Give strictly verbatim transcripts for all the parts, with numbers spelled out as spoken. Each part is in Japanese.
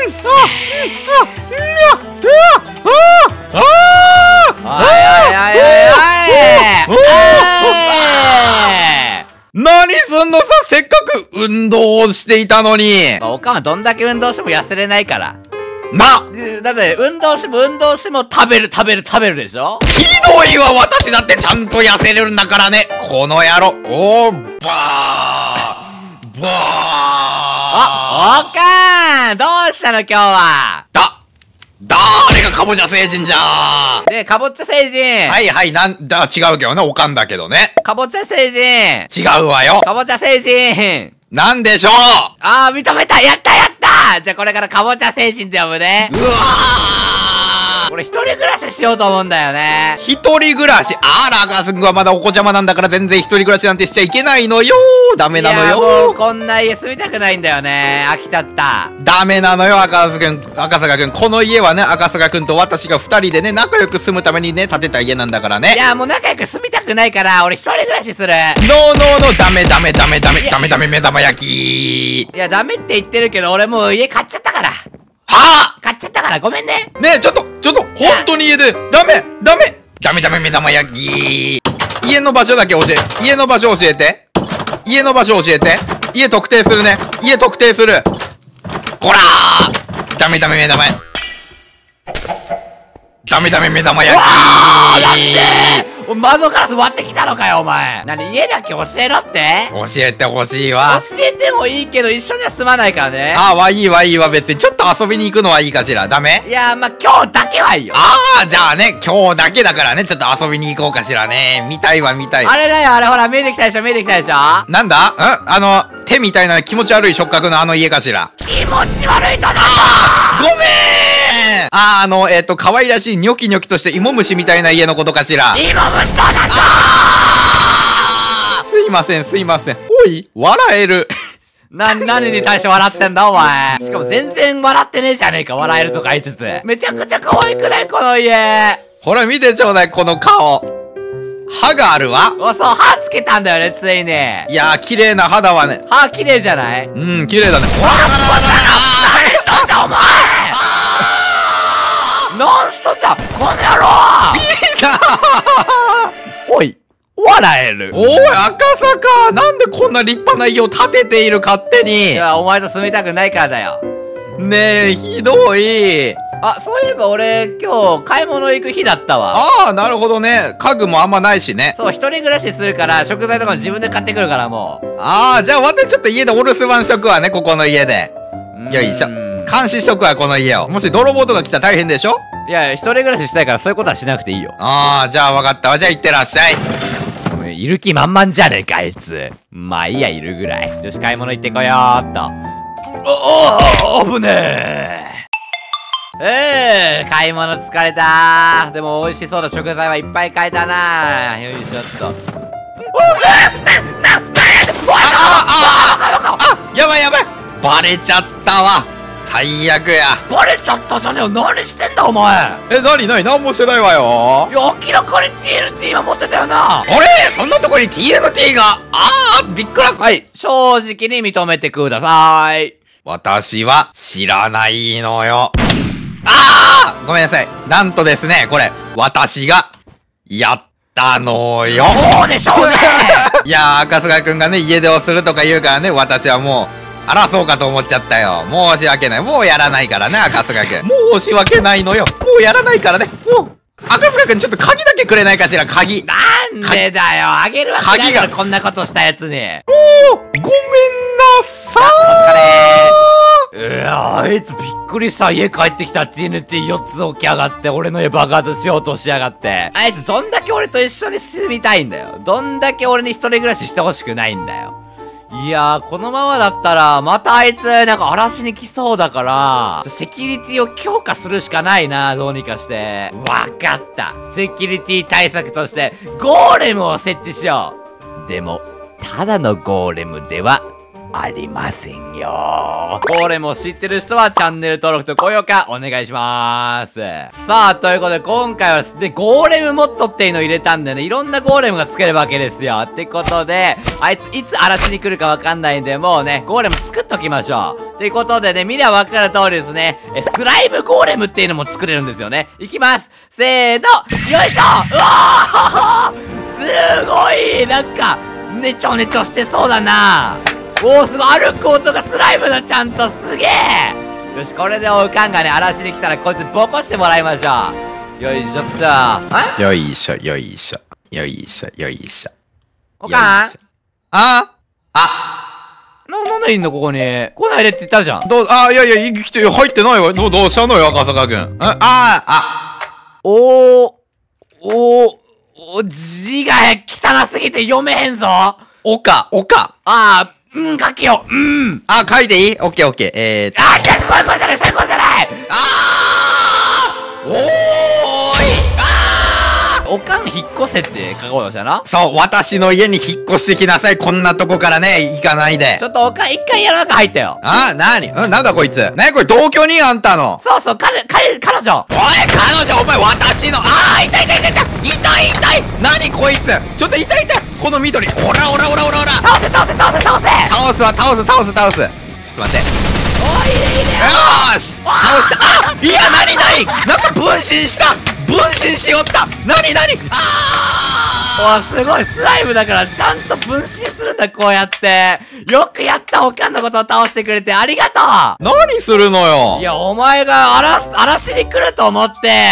何すんのさ、せっかく運動をしていたのに。 おかんはどんだけ運動しても痩せれないから。 なだって運動しても運動しても食べる食べる食べるでしょ。 ひどいわ、私だってちゃんと痩せれるんだからね、この野郎。おー、バーバー。 あ、おかんどうしたの今日は。 だ誰がかぼちゃ星人じゃー。ねえ、かぼちゃ星人。 はいはい、なんだ、違うけどね、おかんだけどね。 かぼちゃ星人。違うわよ。 かぼちゃ星人。 なんでしょう。 あー、認めた。やったやったじゃあこれからかぼちゃ星人って呼ぶね。 うわー、 俺一人暮らししようと思うんだよね。 一人暮らし、あら、ガス君はまだお子ちゃまなんだから全然一人暮らしなんてしちゃいけないのよ。ダメなのよ。いや、 もうこんな家住みたくないんだよね。飽きちゃった。 ダメなのよ、赤坂君。赤坂君。この家はね、赤坂君と私が二人でね、仲良く住むためにね、建てた家なんだからね。 いや、もう仲良く住みたくないから、俺一人暮らしする。 ノーノーノー、ダメダメダメダメ、ダメダメ目玉焼き。 いや、ダメって言ってるけど、俺もう家買っちゃったから。 はぁ、 買っちゃったからごめんね。 ねえ、ちょっと、ちょっと、本当に家で、ダメダメダメダメ目玉焼き。家の場所だけ教え、家の場所教えて。家の場所教えて。家特定するね。家特定する。こらー、ダメダメ目玉焼き。ダメダメ目玉焼き。 だって窓ガラス割ってきたのかよお前。何家だけ教えろって。 教えてほしいわ。 教えてもいいけど一緒には住まないからね。 ああ、はいいはいいわ。別にちょっと遊びに行くのはいいかしら。ダメ。 いやまあ今日だけはいいよ。 ああ、じゃあね、今日だけだからね、ちょっと遊びに行こうかしらね。見たいわ見たい。 あれだよあれ、ほら見えてきたでしょ見えてきたでしょ。 なんだん、あの手みたいな気持ち悪い触覚のあの家かしら。 気持ち悪いとな。 ごめーん。あー、あのえっと可愛らしいニョキニョキとして芋虫みたいな家のことかしら。 芋虫とだぞ。 すいませんすいません。おい、笑える。 な、何に対して笑ってんだお前。しかも全然笑ってねえじゃねえか、笑えるとか言いつつ。めちゃくちゃ可愛くないこの家。 ほら見てちょうだい、この顔。歯があるわ。 お、そう、歯つけたんだよね、ついに。 いやー、綺麗な歯だわね。 歯綺麗じゃない？ うん、綺麗だね。 おらららららら、何しとんじゃお前。何しとんじゃこの野郎。 いいな。 おい、笑える。 おい、赤坂、なんでこんな立派な家を建てている、勝手に。 いや、お前と住みたくないからだよ。 ねえ、ひどい。 あ、そういえば俺、今日、買い物行く日だったわ。 ああ、なるほどね。家具もあんまないしね。 そう、一人暮らしするから、食材とかも自分で買ってくるから、もう。 ああ、じゃあ私ちょっと家でお留守番しとくわね、ここの家で。よいしょ。監視しとくわ、この家を。もし泥棒とか来たら大変でしょ。 いや、一人暮らししたいからそういうことはしなくていいよ。 ああ、じゃあ分かったわ。じゃあ行ってらっしゃい。 いる気満々じゃねえか、あいつ。まあいいや、いるぐらい。よし、買い物行ってこよーっと。お、お、危ねえ。うー、買い物疲れたー。でも美味しそうな食材はいっぱい買えたなー。よいしょっと。 あ、やばいやばい。バレちゃったわ。最悪や。 バレちゃったじゃねえよ。何してんだお前。 え、なになに、なんもしてないわよ。 いや、明らかに ティーエヌティー 今持ってたよな。 あれ、そんなとこに ティーエヌティー が。あー、びっくら。 はい、正直に認めてください。 私は知らないのよ。あー、ごめんなさい。なんとですね、これ、私が、やったのよ。 そうでしょうね。 いやー、赤坂くんがね、家出をするとか言うからね、私はもう、争うかと思っちゃったよ。申し訳ない。もうやらないからね、赤坂くん。申し訳ないのよ。もうやらないからね。もう、赤坂くんちょっと鍵だけくれないかしら、鍵。 なんでだよ。あげるわけないだろ、こんなことしたやつに。 おー、ごめんなさー。うわ、あいつびっくりした。家帰ってきた ティーエヌティーよっつ起き上がって、俺の家爆発しようとしやがって。あいつどんだけ俺と一緒に住みたいんだよ。どんだけ俺に一人暮らししてほしくないんだよ。いやー、このままだったら、またあいつ、なんか荒らしに来そうだから、セキュリティを強化するしかないな、どうにかして。わかった。セキュリティ対策として、ゴーレムを設置しよう。でも、ただのゴーレムではありませんよ。ゴーレムを知ってる人はチャンネル登録と高評価お願いしまーす。さあ、ということで今回はですね、ゴーレムモッドっていうのを入れたんでね、いろんなゴーレムが作れるわけですよ。ってことで、あいついつ荒らしに来るかわかんないんで、もうね、ゴーレム作っときましょう。っていうことでね、見りゃわかる通りですね、え、スライムゴーレムっていうのも作れるんですよね。いきます。せーの、よいしょ。うわーすごいなんか、ねちょねちょしてそうだな。おー、すごい歩く音がスライムだ、ちゃんと。すげえ。よし、これでおかんがね、荒らしに来たらこいつボコしてもらいましょう。よいしょっと。あよいしょ、よいしょ。よいしょ、よいしょ。 おかんああな、なんでいんのここに。来ないでって言ったじゃん。 どう、あ、いやいや、生きて、入ってないわ。どう、どうしたのよ、赤坂くん。あ、あ、あ。 おー、おー、お、字が汚すぎて読めへんぞ。 おか、おか。 あー、うん、書けよ。うん。 あ、書いていい？オッケーオッケー。えーと。 あー、じゃあ、そういうことじゃない、そういうことじゃない。 あーおーいあーおかん引っ越せって書こうとしたな。 そう、私の家に引っ越してきなさい。こんなとこからね、行かないで。 ちょっとおかん一回やらなく入ったよ。 あ、なにうん、なんだこいつ。なにこれ同居人あんたの。 そうそう、彼、彼、彼女。 おい、彼女、お前私の。あー、痛い痛い痛い痛い痛い痛いなにこいつ。ちょっと痛い痛いこの緑。オラオラオラオラオラ。 倒せ倒せ倒せ倒せ倒すわ、倒す、倒す、倒す。ちょっと待って。 おい、いいねいいね。 よーし倒した。あいや、なになになんか分身した分身しよったなになにあおすごい、スライムだからちゃんと分身するんだ、こうやって。よくやった、おかんのことを倒してくれてありがとー何するのよう。いや、お前が荒らす、荒らしに来ると思って、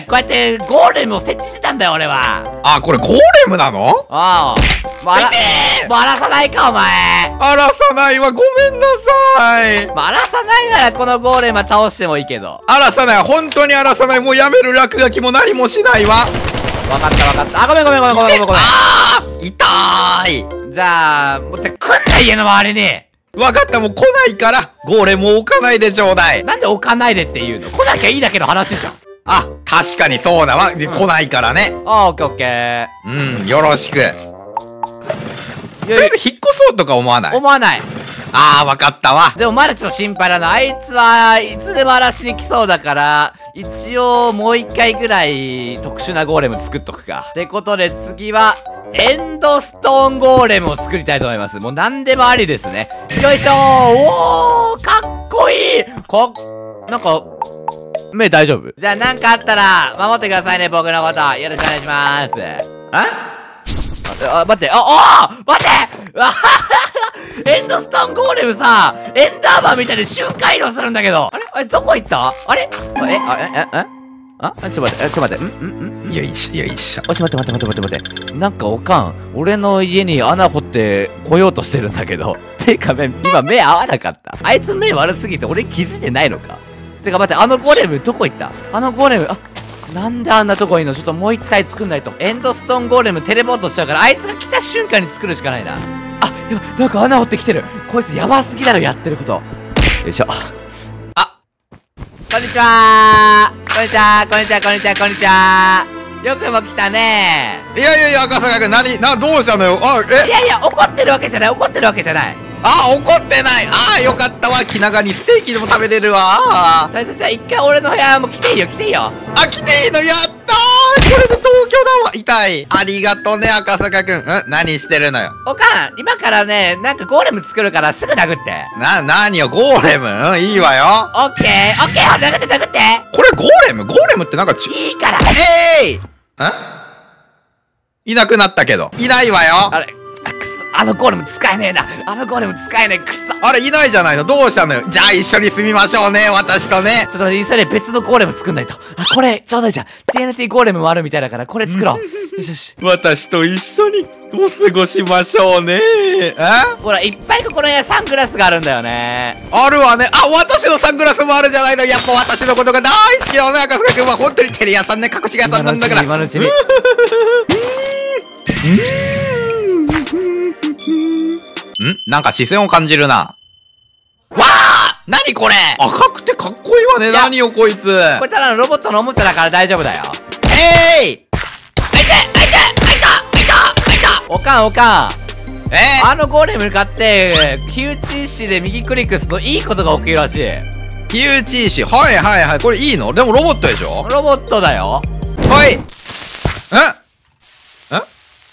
こうやってゴーレムを設置してたんだよ、俺は。 あ、これゴーレムなのああ。もう荒ら、もう荒らさないか、お前。 荒らさないわ、ごめんなさい。 まあ、荒らさないならこのゴーレムは倒してもいいけど。 荒らさない、本当に荒らさない。もうやめる、落書きも何もしないわ。 わかったわかった。あ、ごめんごめんごめんごめんごめんごめん。 あー痛い。 じゃあ、もうって来んな、家の周りに。 わかった、もう来ないから、ゴーレムを置かないでちょうだい。 なんで置かないでって言うの？来なきゃいいだけの話じゃん。 あ、確かにそうだわ。で、来ないからね。 あー、オッケーオッケー。 うん、よろしく。とりあえず引っ越そうとか思わない？ 思わない。 あー、わかったわ。 でもまだちょっと心配だな。あいつはいつでも荒らしに来そうだから、一応もう一回ぐらい特殊なゴーレム作っとくか。ってことで次は、エンドストーンゴーレムを作りたいと思います。もう何でもありですね。よいしょー。おー、かっこいい。かなんか、目大丈夫？じゃあなんかあったら、守ってくださいね、僕のこと。よろしくお願いしまーす。えあ、待って、あ、あー待ってあははエンドストーンゴーレムさ、エンダーマンみたいに瞬間移動するんだけど。あれあれどこ行った？あれえ、あ、え、え、え、あちょっと待って、ちょっと待って、んんんよいしょ、よいしょ。 おし、待って待って待って待って待って。なんかおかん、俺の家に穴掘って来ようとしてるんだけど。てか、め、今目合わなかった。あいつ目悪すぎて俺気づいてないのか。てか待って、あのゴーレムどこ行った？あのゴーレム、あ、なんであんなとこいんの？ちょっともう一体作んないと。エンドストーンゴーレムテレポートしちゃうから、あいつが来た瞬間に作るしかないな。あ、やばい、なんか穴掘ってきてる。こいつやばすぎだろ、やってること。よいしょ。 あ、 こんにちはー。こんにちはー、こんにちは、こんにちは、こんにちはー。よくも来たねいやいやいや、赤坂君、何、な、どうしたのよ。あ、 ー。いえ、 やいや、怒ってるわけじゃない、怒ってるわけじゃない。 あ、怒ってない。あー、よかったわ。気長にステーキでも食べれるわ。あ大切じゃあ一回俺の部屋も来ていいよ、来ていいよ。 ー、来ていいの、やったー。これで東京だわ。痛い。ありがとね、赤坂君。ん、何してるのよ。 おかん、今からね、なんかゴーレム作るからすぐ殴って。 な、なによ、ゴーレム。うん、いいわよ。 オッケー、オッケー、殴って殴って。 これゴーレムゴーレムってなんかち、 いいから。 えい、んいなくなったけど。いないわよ。 あれ、あ、くそ、あのゴーレム使えねえな。あのゴーレム使えねえ、くそ。 あれ、いないじゃないの。どうしたのよ。じゃあ一緒に住みましょうね、私とね。 ちょっと待って、それ別のゴーレム作んないと。あ、これ、ちょうどいいじゃん。ティーエヌティー ゴーレムもあるみたいだから、これ作ろう。よしよし。 私と一緒にお過ごしましょうね。えほら、いっぱいここのサングラスがあるんだよね。 あるわね。あ、私のサングラスもあるじゃないの。やっぱ私のことが大好きだよね、赤坂君は。本当にテレ屋さんね、隠し屋さんなんだから。 今のうちに。 んなんか視線を感じるな。わあ、なにこれ。赤くてかっこいいわね。何よこいつ。 これただのロボットのおもちゃだから大丈夫だよ。 えい、あいてあいてあいたあいたあいた。 おかんおかん。 えあのゴーレムに向かって、火打ち石で右クリックするといいことが起きるらしい。 火打ち石。はいはいはい。これいいの？でもロボットでしょ？ ロボットだよ。 はい。え？え？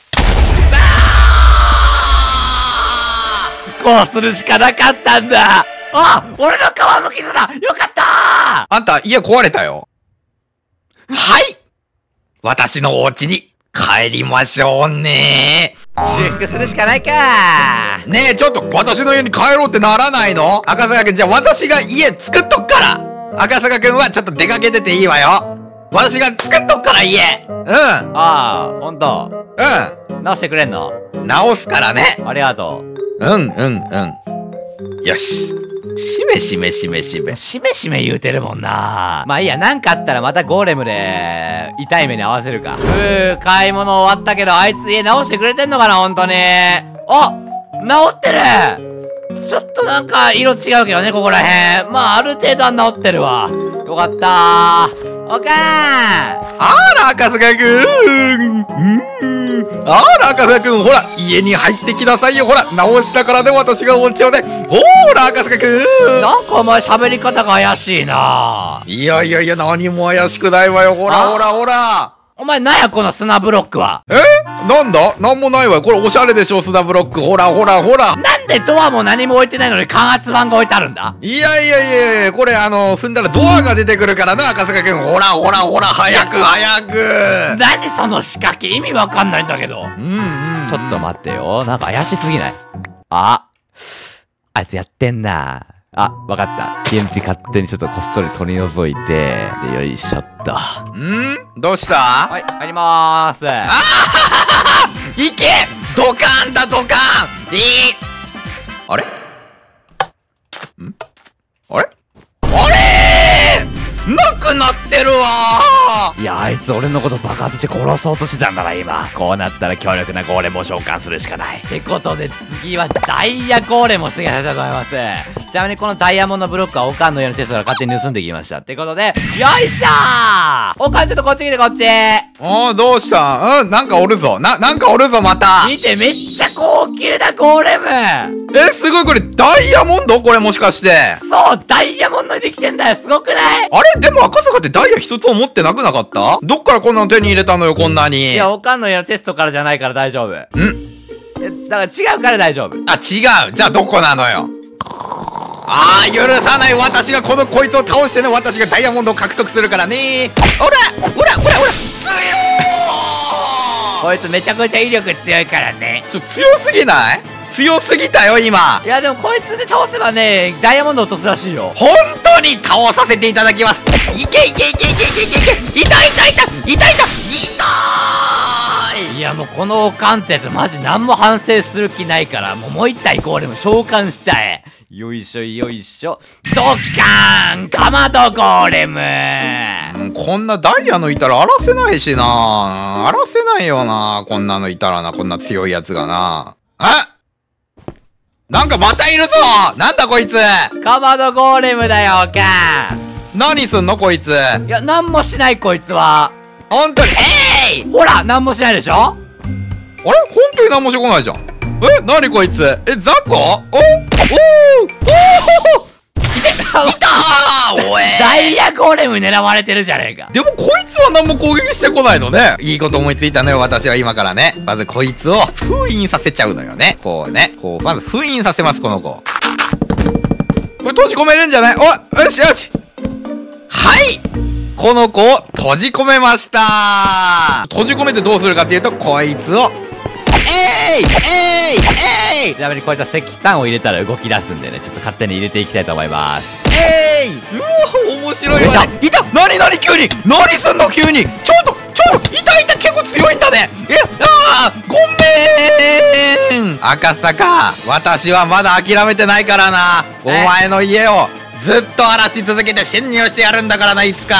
こうするしかなかったんだ。あ、俺の皮むきだ。よかったー。 あんた、家壊れたよ。はい。私のお家に帰りましょうね。 修復するしかないか。 ねえ、ちょっと私の家に帰ろうってならないの？赤坂くん、じゃあ私が家作っとくから。赤坂くんはちょっと出かけてていいわよ。私が作っとくから家。うん。 ああ、ほんと。 う直してくれんの？ ん。直すからね。 ありがとう。 うんうんうん。よし。しめしめしめしめ。 しめしめ言うてるもんな。まあいいや、なんかあったらまたゴーレムで痛い目に合わせるか。うー、買い物終わったけど、あいつ家直してくれてんのかな、ほんとに。あ、直ってる。ちょっとなんか色違うけどね、ここらへん。まあある程度は直ってるわ。よかったー。おかーん。 あら、赤坂くん。うん。あら、赤坂くん。ほら、家に入ってきなさいよ。ほら、直したからね、私がお家をね。ほら、赤坂くん。 なんかお前喋り方が怪しいな。 いやいやいや、何も怪しくないわよ。ほらほらほら。 お前なんやこの砂ブロックは。 え？なんだ？なんもないわよ。これおしゃれでしょ、砂ブロック。ほらほらほら。 なんでドアも何も置いてないのに感圧板が置いてあるんだ？ いやいやいやいや、これあの、踏んだらドアが出てくるからな、赤坂くん。ほらほらほら、早く早く。 何その仕掛け、意味わかんないんだけど。 うんうん、うん。 ちょっと待ってよ。なんか怪しすぎない？あ、あいつやってんな。あ、わかった。ティーエヌティー 勝手にちょっとこっそり取り除いて、で、よいしょっと。 ん？どうした？ はい、入りまーす。 ああいけ！ドカーンだ、ドカーン！えー、あれ？ん？あれ？あれー！なくなってるわー！ いや、あいつ俺のこと爆発して殺そうとしてたんだな、今。こうなったら強力なゴーレムを召喚するしかない。ってことで次はダイヤゴーレムを出現させたいと思います。ちなみにこのダイヤモンドブロックはオカンの家の施設から勝手に盗んできました。ってことで、よいしょー！オカンちょっとこっち来てこっち。 おー、どうした？うん、なんかおるぞ。な、なんかおるぞ、また。 見て、めっちゃ高級なゴーレム。 え、すごい、これダイヤモンド？これもしかして。 そう、ダイヤモンドにできてんだよ。すごくない？ あれ？でも赤坂ってダイヤ一つも持ってなくなかった？どっからこんなの手に入れたのよ、こんなに。 いや、オカンの家のチェストからじゃないから大丈夫。ん？え、だから違うから大丈夫。 あ、違う。じゃあどこなのよ。ああ、許さない。私がこのこいつを倒してね、私がダイヤモンドを獲得するからね。ほらほらほらほら、強ー！こいつめちゃくちゃ威力強いからね。 ちょ、強すぎない？強すぎたよ、今。 いや、でもこいつで倒せばね、ダイヤモンド落とすらしいよ。 本当に倒させていただきます。いけいけいけいけいけいけいけ、痛い痛い痛い痛い痛い痛い。 いや、もうこのオカンってやつマジ何も反省する気ないから、もうもう一体ゴーレム召喚しちゃえ。よいしょよいしょ。ドッカーンかまどゴーレム。 うん、こんなダイヤのいたら荒らせないしな。荒らせないよな。こんなのいたらな、こんな強いやつがな。あ、なんかまたいるぞ。なんだこいつ。 かまどゴーレムだよ、オカン。 何すんのこいつ。 いや、なんもしないこいつは。 ほんとに、えい、 ほら、なんもしないでしょ。あれ、 ほんとに何もしてこないじゃん。え、なにこいつ。え、ザコ？おおおおいて、いたー、おえ。 ダイヤゴーレム狙われてるじゃねえか。 でもこいつは何も攻撃してこないのね。いいこと思いついたのよ、私は今からね。まずこいつを封印させちゃうのよね。こうね。こう、まず封印させます、この子。これ閉じ込めるんじゃない？お、よしよし。はい、この子を閉じ込めました。閉じ込めてどうするかっていうと、こいつをえいえいえい。 ちなみにこいつは石炭を入れたら動き出すんでね、ちょっと勝手に入れていきたいと思います。 えい、うわ、面白いわね。いた、なになに急に、何すんの急に。ちょっとちょっと、いたいた、結構強いんだね。え、あー、ごめん。赤坂、私はまだ諦めてないからな。お前の家をずっと荒らし続けて侵入してやるんだからな、いつか。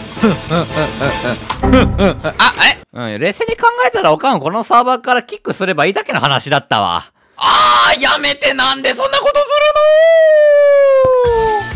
あ、え、 うん、冷静に考えたらおかんこのサーバーからキックすればいいだけの話だったわ。 あー、やめて、なんでそんなことするのー。